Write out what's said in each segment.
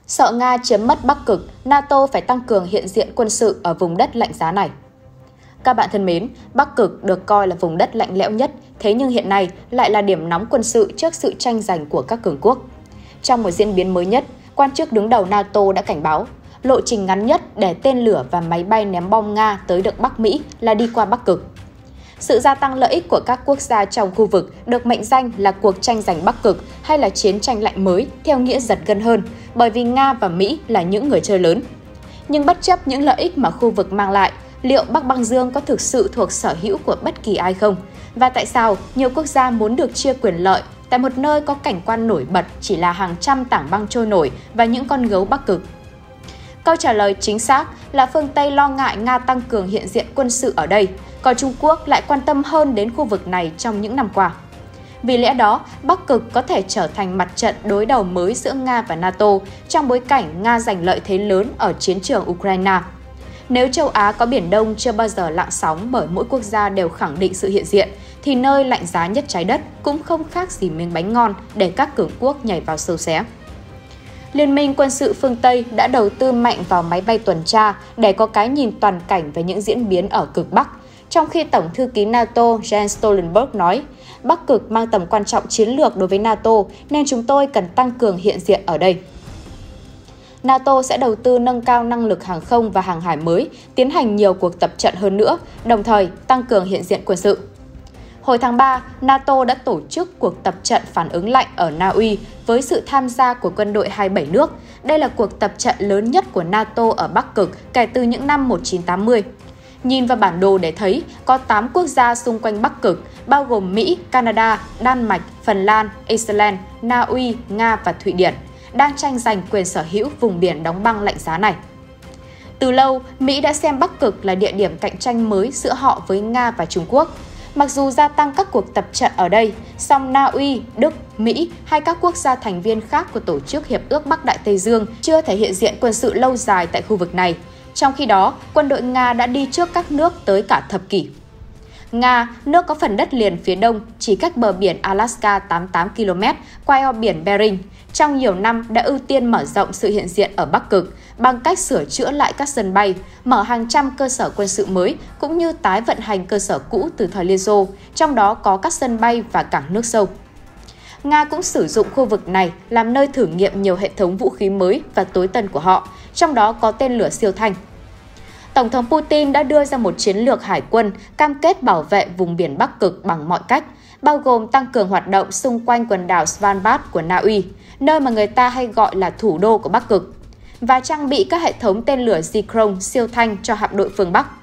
Sợ Nga chiếm mất Bắc Cực, NATO phải tăng cường hiện diện quân sự ở vùng đất lạnh giá này. Các bạn thân mến, Bắc Cực được coi là vùng đất lạnh lẽo nhất, thế nhưng hiện nay lại là điểm nóng quân sự trước sự tranh giành của các cường quốc. Trong một diễn biến mới nhất, quan chức đứng đầu NATO đã cảnh báo, lộ trình ngắn nhất để tên lửa và máy bay ném bom Nga tới được Bắc Mỹ là đi qua Bắc Cực. Sự gia tăng lợi ích của các quốc gia trong khu vực được mệnh danh là cuộc tranh giành Bắc Cực hay là chiến tranh lạnh mới theo nghĩa giật gân hơn, bởi vì Nga và Mỹ là những người chơi lớn. Nhưng bất chấp những lợi ích mà khu vực mang lại, liệu Bắc Băng Dương có thực sự thuộc sở hữu của bất kỳ ai không? Và tại sao nhiều quốc gia muốn được chia quyền lợi tại một nơi có cảnh quan nổi bật chỉ là hàng trăm tảng băng trôi nổi và những con gấu Bắc Cực? Câu trả lời chính xác là phương Tây lo ngại Nga tăng cường hiện diện quân sự ở đây, còn Trung Quốc lại quan tâm hơn đến khu vực này trong những năm qua. Vì lẽ đó, Bắc Cực có thể trở thành mặt trận đối đầu mới giữa Nga và NATO trong bối cảnh Nga giành lợi thế lớn ở chiến trường Ukraine. Nếu châu Á có Biển Đông chưa bao giờ lặng sóng bởi mỗi quốc gia đều khẳng định sự hiện diện, thì nơi lạnh giá nhất trái đất cũng không khác gì miếng bánh ngon để các cường quốc nhảy vào sâu xé. Liên minh quân sự phương Tây đã đầu tư mạnh vào máy bay tuần tra để có cái nhìn toàn cảnh về những diễn biến ở cực Bắc, trong khi Tổng thư ký NATO Jens Stoltenberg nói, Bắc Cực mang tầm quan trọng chiến lược đối với NATO nên chúng tôi cần tăng cường hiện diện ở đây. NATO sẽ đầu tư nâng cao năng lực hàng không và hàng hải mới, tiến hành nhiều cuộc tập trận hơn nữa, đồng thời tăng cường hiện diện quân sự. Hồi tháng 3, NATO đã tổ chức cuộc tập trận phản ứng lạnh ở Na Uy với sự tham gia của quân đội 27 nước. Đây là cuộc tập trận lớn nhất của NATO ở Bắc Cực kể từ những năm 1980. Nhìn vào bản đồ để thấy, có 8 quốc gia xung quanh Bắc Cực, bao gồm Mỹ, Canada, Đan Mạch, Phần Lan, Iceland, Na Uy, Nga và Thụy Điển, đang tranh giành quyền sở hữu vùng biển đóng băng lạnh giá này. Từ lâu, Mỹ đã xem Bắc Cực là địa điểm cạnh tranh mới giữa họ với Nga và Trung Quốc. Mặc dù gia tăng các cuộc tập trận ở đây, song Na Uy, Đức, Mỹ hay các quốc gia thành viên khác của Tổ chức Hiệp ước Bắc Đại Tây Dương chưa thể hiện diện quân sự lâu dài tại khu vực này. Trong khi đó, quân đội Nga đã đi trước các nước tới cả thập kỷ. Nga, nước có phần đất liền phía đông, chỉ cách bờ biển Alaska 88 km, qua eo biển Bering, trong nhiều năm đã ưu tiên mở rộng sự hiện diện ở Bắc Cực bằng cách sửa chữa lại các sân bay, mở hàng trăm cơ sở quân sự mới, cũng như tái vận hành cơ sở cũ từ thời Liên Xô, trong đó có các sân bay và cảng nước sâu. Nga cũng sử dụng khu vực này làm nơi thử nghiệm nhiều hệ thống vũ khí mới và tối tân của họ, trong đó có tên lửa siêu thanh. Tổng thống Putin đã đưa ra một chiến lược hải quân cam kết bảo vệ vùng biển Bắc Cực bằng mọi cách, bao gồm tăng cường hoạt động xung quanh quần đảo Svalbard của Na Uy, nơi mà người ta hay gọi là thủ đô của Bắc Cực, và trang bị các hệ thống tên lửa Zircon siêu thanh cho hạm đội phương Bắc.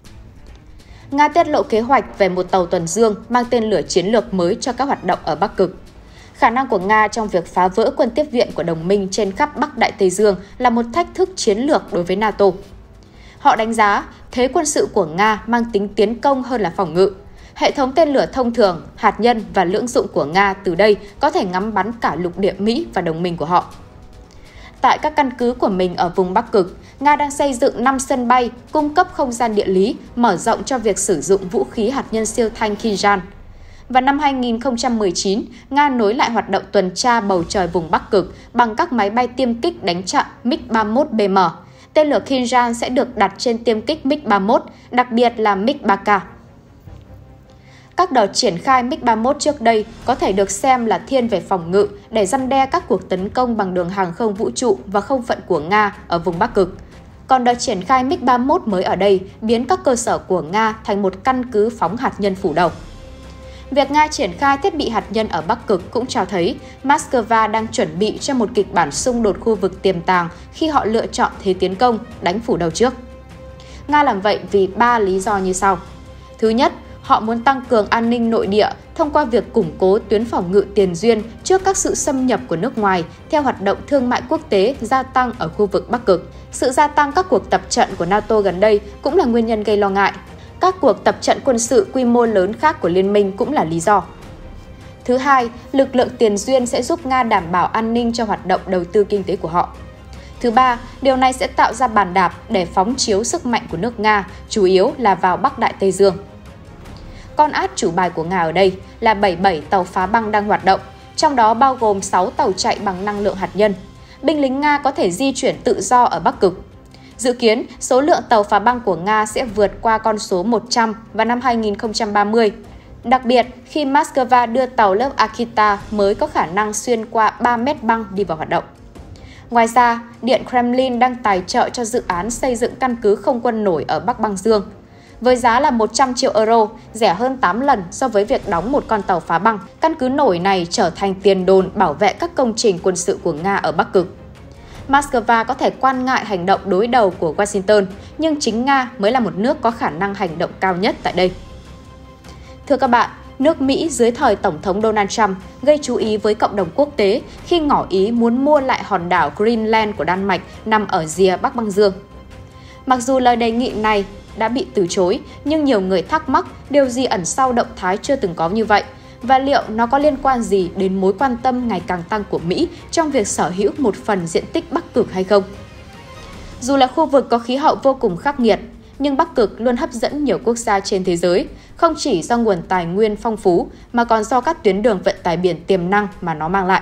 Nga tiết lộ kế hoạch về một tàu tuần dương mang tên lửa chiến lược mới cho các hoạt động ở Bắc Cực. Khả năng của Nga trong việc phá vỡ quân tiếp viện của đồng minh trên khắp Bắc Đại Tây Dương là một thách thức chiến lược đối với NATO. Họ đánh giá thế quân sự của Nga mang tính tiến công hơn là phòng ngự. Hệ thống tên lửa thông thường, hạt nhân và lưỡng dụng của Nga từ đây có thể ngắm bắn cả lục địa Mỹ và đồng minh của họ. Tại các căn cứ của mình ở vùng Bắc Cực, Nga đang xây dựng 5 sân bay, cung cấp không gian địa lý, mở rộng cho việc sử dụng vũ khí hạt nhân siêu thanh Kinzhal. Vào năm 2019, Nga nối lại hoạt động tuần tra bầu trời vùng Bắc Cực bằng các máy bay tiêm kích đánh chặn MiG-31BM. Tên lửa Kinzhal sẽ được đặt trên tiêm kích MiG-31, đặc biệt là MiG-3K. Các đợt triển khai MiG-31 trước đây có thể được xem là thiên về phòng ngự để răn đe các cuộc tấn công bằng đường hàng không vũ trụ và không phận của Nga ở vùng Bắc Cực. Còn đợt triển khai MiG-31 mới ở đây biến các cơ sở của Nga thành một căn cứ phóng hạt nhân phủ đầu. Việc Nga triển khai thiết bị hạt nhân ở Bắc Cực cũng cho thấy Moscow đang chuẩn bị cho một kịch bản xung đột khu vực tiềm tàng khi họ lựa chọn thế tiến công, đánh phủ đầu trước. Nga làm vậy vì 3 lý do như sau. Thứ nhất, họ muốn tăng cường an ninh nội địa thông qua việc củng cố tuyến phòng ngự tiền duyên trước các sự xâm nhập của nước ngoài theo hoạt động thương mại quốc tế gia tăng ở khu vực Bắc Cực. Sự gia tăng các cuộc tập trận của NATO gần đây cũng là nguyên nhân gây lo ngại. Các cuộc tập trận quân sự quy mô lớn khác của liên minh cũng là lý do. Thứ hai, lực lượng tiền duyên sẽ giúp Nga đảm bảo an ninh cho hoạt động đầu tư kinh tế của họ. Thứ ba, điều này sẽ tạo ra bàn đạp để phóng chiếu sức mạnh của nước Nga, chủ yếu là vào Bắc Đại Tây Dương. Con át chủ bài của Nga ở đây là 77 tàu phá băng đang hoạt động, trong đó bao gồm 6 tàu chạy bằng năng lượng hạt nhân. binh lính Nga có thể di chuyển tự do ở Bắc Cực. Dự kiến, số lượng tàu phá băng của Nga sẽ vượt qua con số 100 vào năm 2030. Đặc biệt, khi Moscow đưa tàu lớp Akita mới có khả năng xuyên qua 3 mét băng đi vào hoạt động. Ngoài ra, Điện Kremlin đang tài trợ cho dự án xây dựng căn cứ không quân nổi ở Bắc Băng Dương. Với giá là 100 triệu euro, rẻ hơn 8 lần so với việc đóng một con tàu phá băng, căn cứ nổi này trở thành tiền đồn bảo vệ các công trình quân sự của Nga ở Bắc Cực. Moscow có thể quan ngại hành động đối đầu của Washington, nhưng chính Nga mới là một nước có khả năng hành động cao nhất tại đây. Thưa các bạn, nước Mỹ dưới thời Tổng thống Donald Trump gây chú ý với cộng đồng quốc tế khi ngỏ ý muốn mua lại hòn đảo Greenland của Đan Mạch nằm ở rìa Bắc Băng Dương. Mặc dù lời đề nghị này đã bị từ chối, nhưng nhiều người thắc mắc điều gì ẩn sau động thái chưa từng có như vậy và liệu nó có liên quan gì đến mối quan tâm ngày càng tăng của Mỹ trong việc sở hữu một phần diện tích Bắc Cực hay không. Dù là khu vực có khí hậu vô cùng khắc nghiệt, nhưng Bắc Cực luôn hấp dẫn nhiều quốc gia trên thế giới, không chỉ do nguồn tài nguyên phong phú mà còn do các tuyến đường vận tải biển tiềm năng mà nó mang lại.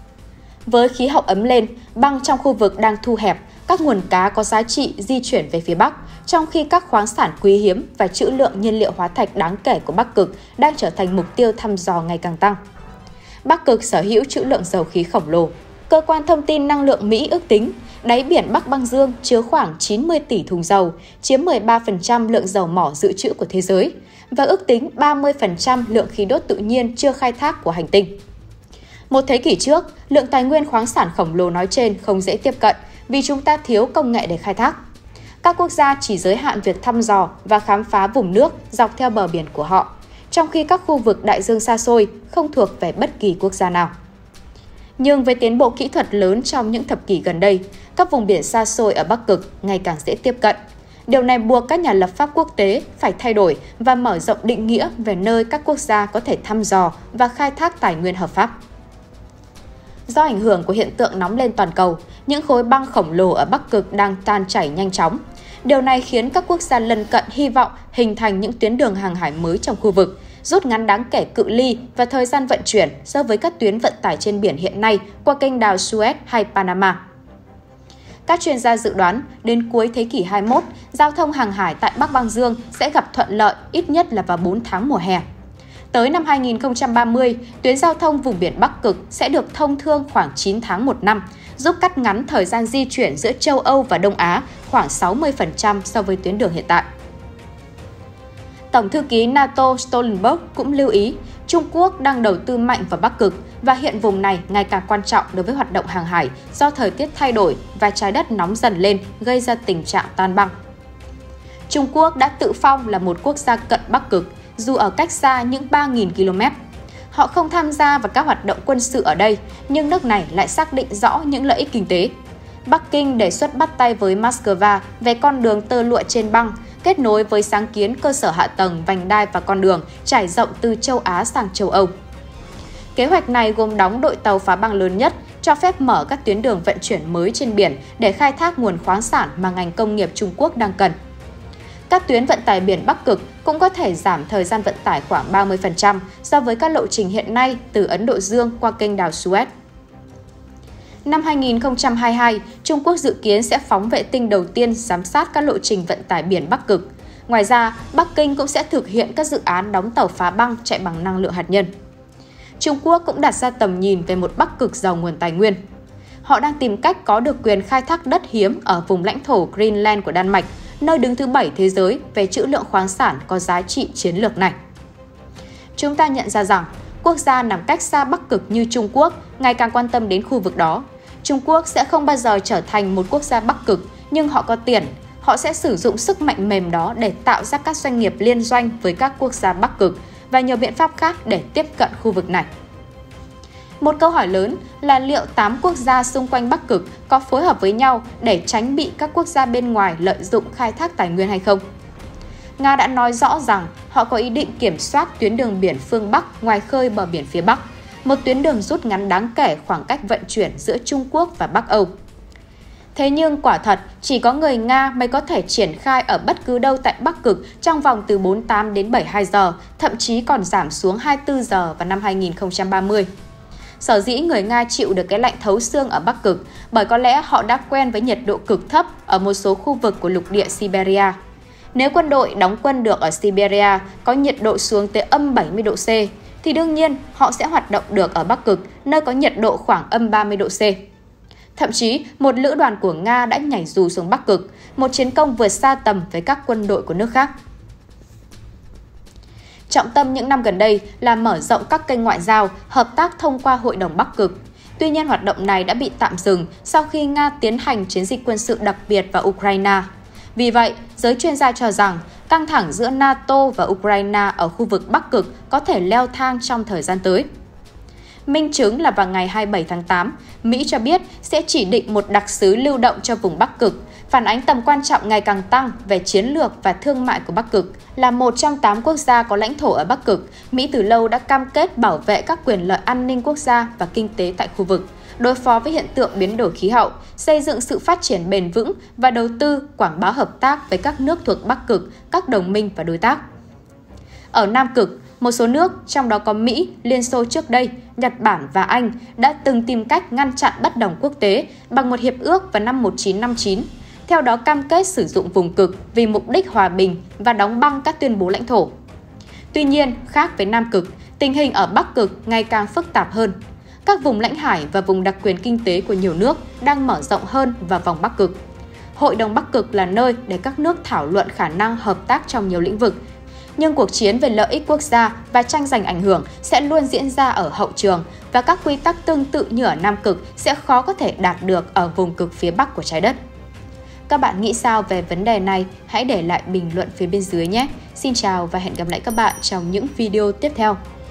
Với khí hậu ấm lên, băng trong khu vực đang thu hẹp, các nguồn cá có giá trị di chuyển về phía Bắc, trong khi các khoáng sản quý hiếm và trữ lượng nhiên liệu hóa thạch đáng kể của Bắc Cực đang trở thành mục tiêu thăm dò ngày càng tăng. Bắc Cực sở hữu trữ lượng dầu khí khổng lồ. Cơ quan thông tin năng lượng Mỹ ước tính, đáy biển Bắc Băng Dương chứa khoảng 90 tỷ thùng dầu, chiếm 13% lượng dầu mỏ dự trữ của thế giới, và ước tính 30% lượng khí đốt tự nhiên chưa khai thác của hành tinh. Một thế kỷ trước, lượng tài nguyên khoáng sản khổng lồ nói trên không dễ tiếp cận vì chúng ta thiếu công nghệ để khai thác. Các quốc gia chỉ giới hạn việc thăm dò và khám phá vùng nước dọc theo bờ biển của họ, trong khi các khu vực đại dương xa xôi không thuộc về bất kỳ quốc gia nào. Nhưng với tiến bộ kỹ thuật lớn trong những thập kỷ gần đây, các vùng biển xa xôi ở Bắc Cực ngày càng dễ tiếp cận. Điều này buộc các nhà lập pháp quốc tế phải thay đổi và mở rộng định nghĩa về nơi các quốc gia có thể thăm dò và khai thác tài nguyên hợp pháp. Do ảnh hưởng của hiện tượng nóng lên toàn cầu, những khối băng khổng lồ ở Bắc Cực đang tan chảy nhanh chóng. Điều này khiến các quốc gia lân cận hy vọng hình thành những tuyến đường hàng hải mới trong khu vực, rút ngắn đáng kể cự ly và thời gian vận chuyển so với các tuyến vận tải trên biển hiện nay qua kênh đào Suez hay Panama. Các chuyên gia dự đoán đến cuối thế kỷ 21, giao thông hàng hải tại Bắc Băng Dương sẽ gặp thuận lợi ít nhất là vào 4 tháng mùa hè. Tới năm 2030, tuyến giao thông vùng biển Bắc Cực sẽ được thông thương khoảng 9 tháng một năm, giúp cắt ngắn thời gian di chuyển giữa châu Âu và Đông Á khoảng 60% so với tuyến đường hiện tại. Tổng thư ký NATO Stoltenberg cũng lưu ý Trung Quốc đang đầu tư mạnh vào Bắc Cực và hiện vùng này ngày càng quan trọng đối với hoạt động hàng hải do thời tiết thay đổi và trái đất nóng dần lên gây ra tình trạng tan băng. Trung Quốc đã tự phong là một quốc gia cận Bắc Cực, dù ở cách xa những 3.000 km. Họ không tham gia vào các hoạt động quân sự ở đây, nhưng nước này lại xác định rõ những lợi ích kinh tế. Bắc Kinh đề xuất bắt tay với Moscow về con đường tơ lụa trên băng, kết nối với sáng kiến cơ sở hạ tầng, vành đai và con đường trải rộng từ châu Á sang châu Âu. Kế hoạch này gồm đóng đội tàu phá băng lớn nhất, cho phép mở các tuyến đường vận chuyển mới trên biển để khai thác nguồn khoáng sản mà ngành công nghiệp Trung Quốc đang cần. Các tuyến vận tải biển Bắc Cực cũng có thể giảm thời gian vận tải khoảng 30% so với các lộ trình hiện nay từ Ấn Độ Dương qua kênh đào Suez. Năm 2022, Trung Quốc dự kiến sẽ phóng vệ tinh đầu tiên giám sát các lộ trình vận tải biển Bắc Cực. Ngoài ra, Bắc Kinh cũng sẽ thực hiện các dự án đóng tàu phá băng chạy bằng năng lượng hạt nhân. Trung Quốc cũng đặt ra tầm nhìn về một Bắc Cực giàu nguồn tài nguyên. Họ đang tìm cách có được quyền khai thác đất hiếm ở vùng lãnh thổ Greenland của Đan Mạch, nơi đứng thứ 7 thế giới về trữ lượng khoáng sản có giá trị chiến lược này. Chúng ta nhận ra rằng, quốc gia nằm cách xa Bắc Cực như Trung Quốc ngày càng quan tâm đến khu vực đó. Trung Quốc sẽ không bao giờ trở thành một quốc gia Bắc Cực, nhưng họ có tiền. Họ sẽ sử dụng sức mạnh mềm đó để tạo ra các doanh nghiệp liên doanh với các quốc gia Bắc Cực và nhiều biện pháp khác để tiếp cận khu vực này. Một câu hỏi lớn là liệu 8 quốc gia xung quanh Bắc Cực có phối hợp với nhau để tránh bị các quốc gia bên ngoài lợi dụng khai thác tài nguyên hay không? Nga đã nói rõ rằng họ có ý định kiểm soát tuyến đường biển phương Bắc ngoài khơi bờ biển phía Bắc, một tuyến đường rút ngắn đáng kể khoảng cách vận chuyển giữa Trung Quốc và Bắc Âu. Thế nhưng quả thật, chỉ có người Nga mới có thể triển khai ở bất cứ đâu tại Bắc Cực trong vòng từ 48 đến 72 giờ, thậm chí còn giảm xuống 24 giờ vào năm 2030. Sở dĩ người Nga chịu được cái lạnh thấu xương ở Bắc Cực bởi có lẽ họ đã quen với nhiệt độ cực thấp ở một số khu vực của lục địa Siberia. Nếu quân đội đóng quân được ở Siberia có nhiệt độ xuống tới âm 70 độ C, thì đương nhiên họ sẽ hoạt động được ở Bắc Cực, nơi có nhiệt độ khoảng âm 30 độ C. Thậm chí, một lữ đoàn của Nga đã nhảy dù xuống Bắc Cực, một chiến công vượt xa tầm với các quân đội của nước khác. Trọng tâm những năm gần đây là mở rộng các kênh ngoại giao, hợp tác thông qua Hội đồng Bắc Cực. Tuy nhiên, hoạt động này đã bị tạm dừng sau khi Nga tiến hành chiến dịch quân sự đặc biệt vào Ukraine. Vì vậy, giới chuyên gia cho rằng căng thẳng giữa NATO và Ukraine ở khu vực Bắc Cực có thể leo thang trong thời gian tới. Minh chứng là vào ngày 27 tháng 8, Mỹ cho biết sẽ chỉ định một đặc sứ lưu động cho vùng Bắc Cực, phản ánh tầm quan trọng ngày càng tăng về chiến lược và thương mại của Bắc Cực. Là một trong 8 quốc gia có lãnh thổ ở Bắc Cực, Mỹ từ lâu đã cam kết bảo vệ các quyền lợi an ninh quốc gia và kinh tế tại khu vực, đối phó với hiện tượng biến đổi khí hậu, xây dựng sự phát triển bền vững và đầu tư, quảng bá hợp tác với các nước thuộc Bắc Cực, các đồng minh và đối tác. Ở Nam Cực, một số nước, trong đó có Mỹ, Liên Xô trước đây, Nhật Bản và Anh đã từng tìm cách ngăn chặn bất đồng quốc tế bằng một hiệp ước vào năm 1959, theo đó cam kết sử dụng vùng cực vì mục đích hòa bình và đóng băng các tuyên bố lãnh thổ. Tuy nhiên, khác với Nam Cực, tình hình ở Bắc Cực ngày càng phức tạp hơn. Các vùng lãnh hải và vùng đặc quyền kinh tế của nhiều nước đang mở rộng hơn vào vòng Bắc Cực. Hội đồng Bắc Cực là nơi để các nước thảo luận khả năng hợp tác trong nhiều lĩnh vực. Nhưng cuộc chiến về lợi ích quốc gia và tranh giành ảnh hưởng sẽ luôn diễn ra ở hậu trường và các quy tắc tương tự như ở Nam Cực sẽ khó có thể đạt được ở vùng cực phía Bắc của trái đất. Các bạn nghĩ sao về vấn đề này? Hãy để lại bình luận phía bên dưới nhé! Xin chào và hẹn gặp lại các bạn trong những video tiếp theo.